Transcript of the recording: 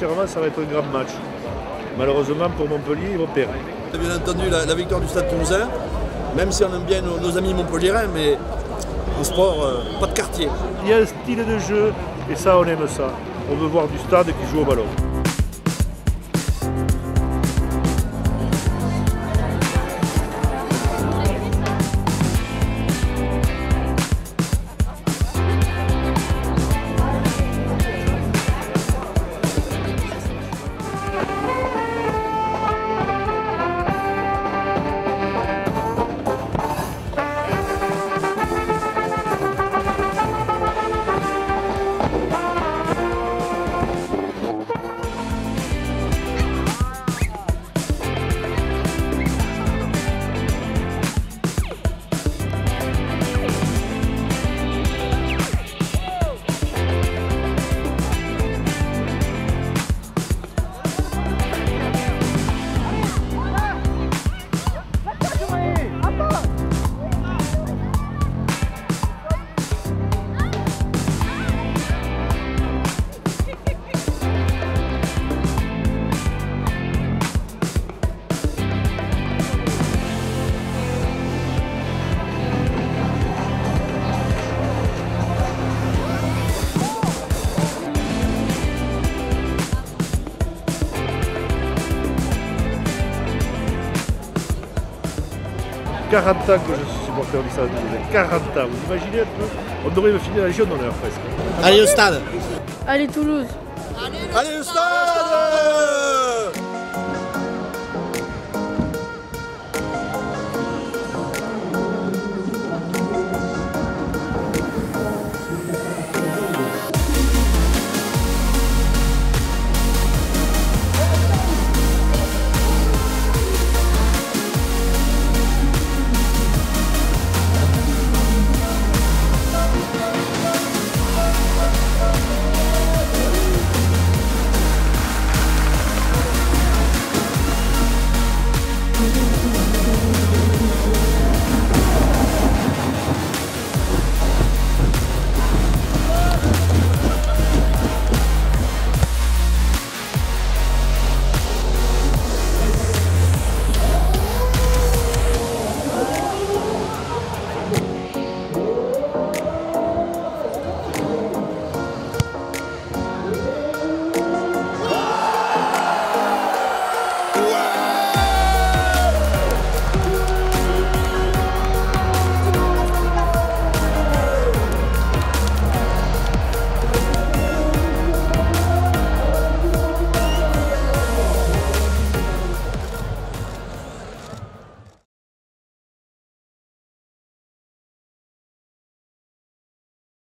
sincèrement, ça va être un grand match. Malheureusement pour Montpellier, ils vont perdre. Bien entendu, la victoire du Stade Toulousain, même si on aime bien nos amis montpelliérains, mais en sport, pas de quartier. Il y a un style de jeu, et ça, on aime ça. On veut voir du stade qui joue au ballon. « 40 ans que je suis supporter du Stade Toulousain, 40 ans, vous imaginez un peu? On devrait me finir la Légion d'honneur presque. Allez au stade! Allez Toulouse! Allez au stade!